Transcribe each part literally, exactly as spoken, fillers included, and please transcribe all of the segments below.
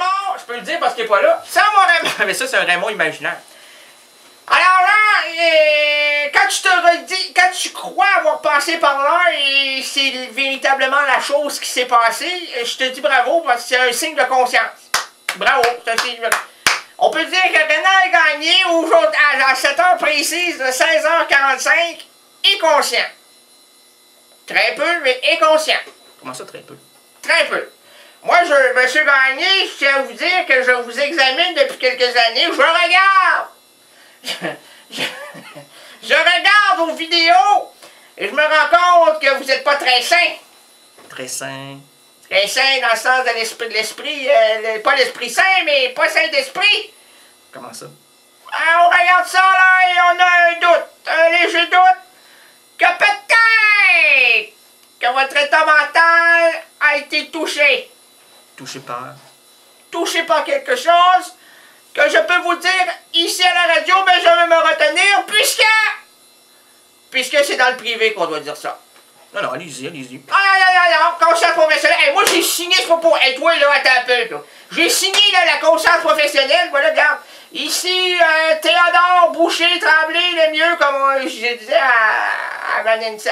Raymond, je peux le dire parce qu'il n'est pas là. Sans mon Raymond, mais ça, c'est un Raymond imaginaire. Alors là, euh, quand tu te redis, quand tu crois avoir passé par là et c'est véritablement la chose qui s'est passée, je te dis bravo parce que c'est un signe de conscience. Bravo, c'est un signe de... On peut dire que Renan a gagné aujourd'hui à cette heure précise de seize heures quarante-cinq, est conscient. Très peu, mais est conscient. Comment ça, très peu? Très peu. Moi, je me suis gagné, je tiens à vous dire que je vous examine depuis quelques années, je regarde. Je, je, je regarde vos vidéos et je me rends compte que vous n'êtes pas très sain. Très sain. Très sain dans le sens de l'esprit, de l'esprit, euh, pas l'esprit sain, mais pas sain d'esprit. Comment ça? Alors, on regarde ça là et on a un doute, un léger doute, que peut-être que votre état mental a été touché. Touché par? Touché par quelque chose que je peux vous dire ici à la radio, mais je vais me retenir puisque... Puisque c'est dans le privé qu'on doit dire ça. Non, non, allez-y, allez-y. Ah non, non, non, non, conscience professionnelle. Hey, moi, j'ai signé ce propos. Et hey, toi, là, attends un peu, là. J'ai signé, là, la conscience professionnelle. Voilà, regarde. Ici, euh, Théodore Boucher Tremblay, le mieux, comme on, je disais à... à Vanessa...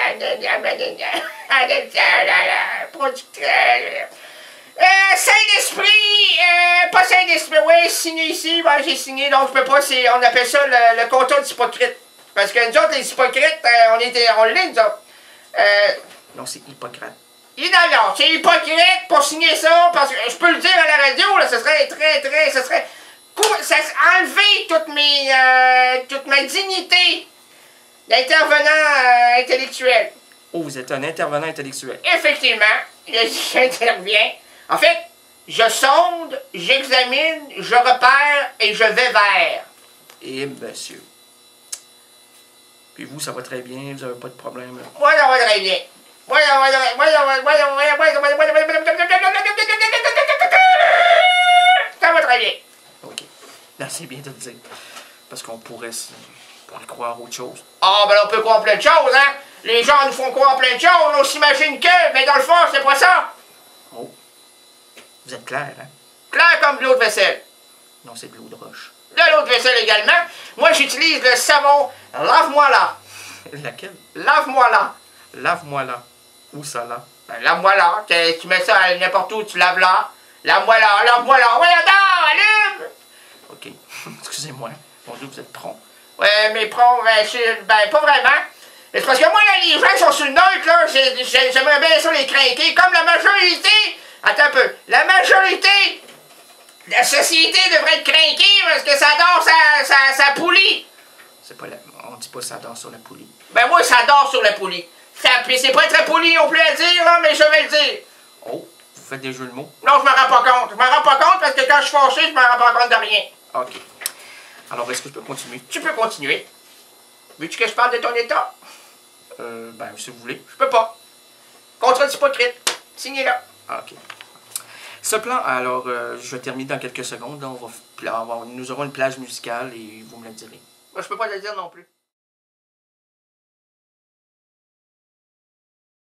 à productrice... Euh, Saint-Esprit, euh, pas Saint-Esprit, oui, signé ici, ben, j'ai signé, donc je peux pas, c'est, on appelle ça le, le contrat d'hypocrite. Parce que nous autres, les hypocrites, euh, on était, on l'est, nous autres. Euh, non, c'est Hippocrate. Non, non, c'est hypocrite pour signer ça, parce que je peux le dire à la radio, là, ce serait très, très, ce serait, ça serait enlever toute mes, euh, toute ma dignité d'intervenant euh, intellectuel. Oh, vous êtes un intervenant intellectuel. Effectivement, j'interviens. En fait, je sonde, j'examine, je repère et je vais vers. Et monsieur. Puis vous, ça va très bien, vous n'avez pas de problème. Là. Moi, ça va très bien. Moi, ça va très bien. Ça va très bien. OK. Là, c'est bien de le dire. Parce qu'on pourrait, pourrait croire autre chose. Ah, ben on peut croire plein de choses, hein. Les gens nous font croire plein de choses, on s'imagine que, mais dans le fond, c'est pas ça. Oh. Vous êtes clair, hein? Clair comme de l'eau de vaisselle. Non, c'est de l'eau de roche. De l'eau de vaisselle également. Moi, j'utilise le savon Lave-moi là. Laquelle? Lave-moi là. Lave-moi là. Où ça là? Ben, lave-moi là. Tu, tu mets ça n'importe où, tu laves là. Lave-moi là, lave-moi là. Ouais, attends, allume! OK. Excusez-moi. Mon Dieu, vous êtes prompt. Ouais, mais prompt, ben, ben, pas vraiment. C'est parce que moi, là, les gens qui sont sur le neutre, là, j'aimerais bien ça les craquer. Comme la majorité... Attends un peu. La majorité de la société devrait être craquée parce que ça dort sa, sa, sa poulie. C'est pas la... On dit pas ça dort sur la poulie. Ben moi, ça dort sur la poulie. Ça, c'est pas très poli non plus à dire, là, mais je vais le dire. Oh, vous faites des jeux de mots? Non, je me rends pas compte. Je me rends pas compte parce que quand je suis fâché, je me rends pas compte de rien. OK. Alors, est-ce que je peux continuer? Tu peux continuer. Veux-tu que je parle de ton état? Euh, ben, si vous voulez. Je peux pas. Contrat d'hypocrite. Signé là. Ah, OK. Ce plan, alors, euh, je vais terminer dans quelques secondes. Là, on va, on va, nous aurons une plage musicale et vous me le direz. Moi, je peux pas le dire non plus.